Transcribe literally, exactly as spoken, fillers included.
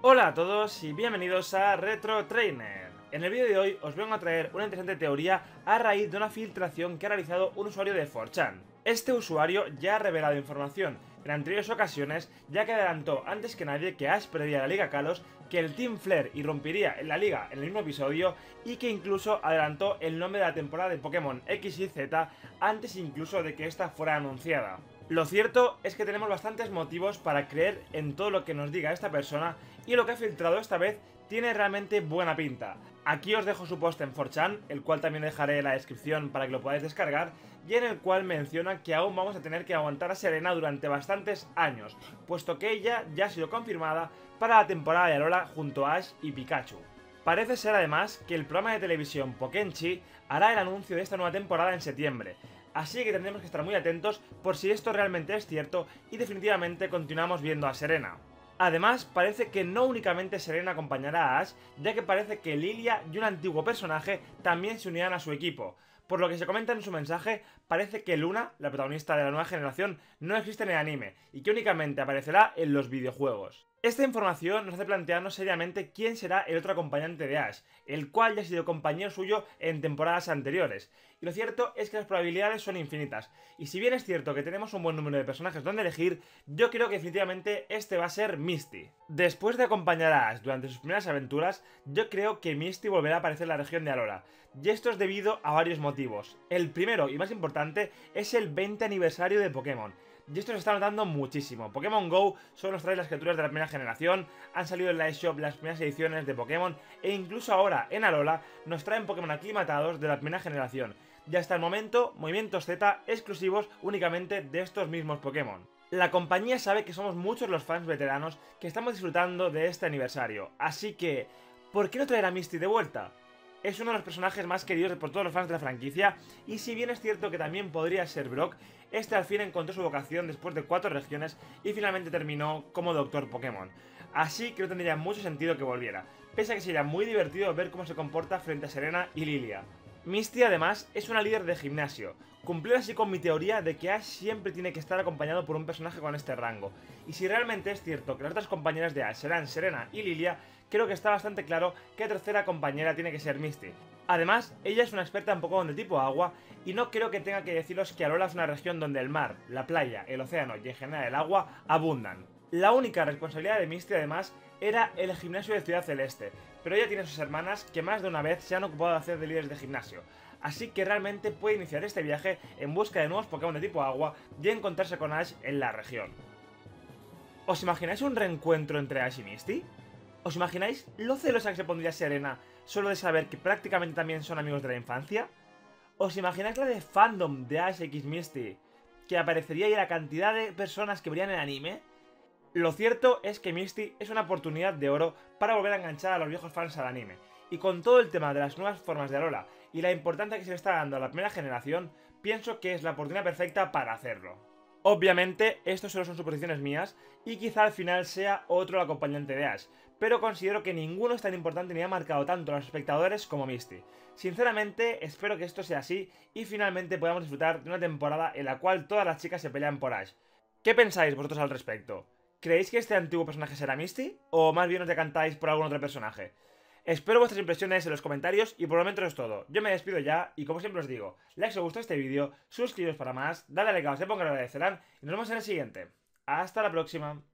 Hola a todos y bienvenidos a Retro Trainer. En el vídeo de hoy os vengo a traer una interesante teoría a raíz de una filtración que ha realizado un usuario de cuatro chan. Este usuario ya ha revelado información en anteriores ocasiones, ya que adelantó antes que nadie que Ash perdería la Liga Kalos, que el Team Flare irrumpiría en la liga en el mismo episodio y que incluso adelantó el nombre de la temporada de Pokémon X y Z antes incluso de que esta fuera anunciada. Lo cierto es que tenemos bastantes motivos para creer en todo lo que nos diga esta persona y lo que ha filtrado esta vez tiene realmente buena pinta. Aquí os dejo su post en cuatro chan, el cual también dejaré en la descripción para que lo podáis descargar, y en el cual menciona que aún vamos a tener que aguantar a Serena durante bastantes años, puesto que ella ya ha sido confirmada para la temporada de Alola junto a Ash y Pikachu. Parece ser además que el programa de televisión Pokénchi hará el anuncio de esta nueva temporada en septiembre, así que tendremos que estar muy atentos por si esto realmente es cierto y definitivamente continuamos viendo a Serena. Además, parece que no únicamente Serena acompañará a Ash, ya que parece que Lilia y un antiguo personaje también se unirán a su equipo. Por lo que se comenta en su mensaje, parece que Luna, la protagonista de la nueva generación, no existe en el anime y que únicamente aparecerá en los videojuegos. Esta información nos hace plantearnos seriamente quién será el otro acompañante de Ash, el cual ya ha sido compañero suyo en temporadas anteriores. Y lo cierto es que las probabilidades son infinitas, y si bien es cierto que tenemos un buen número de personajes donde elegir, yo creo que definitivamente este va a ser Misty. Después de acompañar a Ash durante sus primeras aventuras, yo creo que Misty volverá a aparecer en la región de Alola, y esto es debido a varios motivos. El primero y más importante es el veinte aniversario de Pokémon. Y esto se está notando muchísimo. Pokémon GO solo nos trae las criaturas de la primera generación, han salido en la eShop las primeras ediciones de Pokémon, e incluso ahora en Alola nos traen Pokémon aclimatados de la primera generación. Y hasta el momento, movimientos Z exclusivos únicamente de estos mismos Pokémon. La compañía sabe que somos muchos los fans veteranos que estamos disfrutando de este aniversario, así que ¿por qué no traer a Misty de vuelta? Es uno de los personajes más queridos por todos los fans de la franquicia, y si bien es cierto que también podría ser Brock, este al fin encontró su vocación después de cuatro regiones y finalmente terminó como Doctor Pokémon. Así que no tendría mucho sentido que volviera, pese a que sería muy divertido ver cómo se comporta frente a Serena y Lilia. Misty además es una líder de gimnasio, cumplió así con mi teoría de que Ash siempre tiene que estar acompañado por un personaje con este rango, y si realmente es cierto que las otras compañeras de Ash serán Serena y Lilia, creo que está bastante claro que la tercera compañera tiene que ser Misty. Además, ella es una experta en Pokémon de tipo agua, y no creo que tenga que deciros que Alola es una región donde el mar, la playa, el océano y en general el agua abundan. La única responsabilidad de Misty además era el gimnasio de Ciudad Celeste, pero ella tiene sus hermanas que más de una vez se han ocupado de hacer de líderes de gimnasio, así que realmente puede iniciar este viaje en busca de nuevos Pokémon de tipo agua y encontrarse con Ash en la región. ¿Os imagináis un reencuentro entre Ash y Misty? ¿Os imagináis lo celosa que se pondría Serena solo de saber que prácticamente también son amigos de la infancia? ¿Os imagináis la de fandom de Ash X Misty, que aparecería y la cantidad de personas que verían el anime? Lo cierto es que Misty es una oportunidad de oro para volver a enganchar a los viejos fans al anime, y con todo el tema de las nuevas formas de Alola y la importancia que se le está dando a la primera generación, pienso que es la oportunidad perfecta para hacerlo. Obviamente, esto solo son suposiciones mías, y quizá al final sea otro el acompañante de Ash, pero considero que ninguno es tan importante ni ha marcado tanto a los espectadores como Misty. Sinceramente, espero que esto sea así, y finalmente podamos disfrutar de una temporada en la cual todas las chicas se pelean por Ash. ¿Qué pensáis vosotros al respecto? ¿Creéis que este antiguo personaje será Misty? ¿O más bien os decantáis por algún otro personaje? Espero vuestras impresiones en los comentarios y por el momento es todo. Yo me despido ya y como siempre os digo, like si os gustó este vídeo, suscribiros para más, dale a like a los que pongan agradecerán y nos vemos en el siguiente. Hasta la próxima.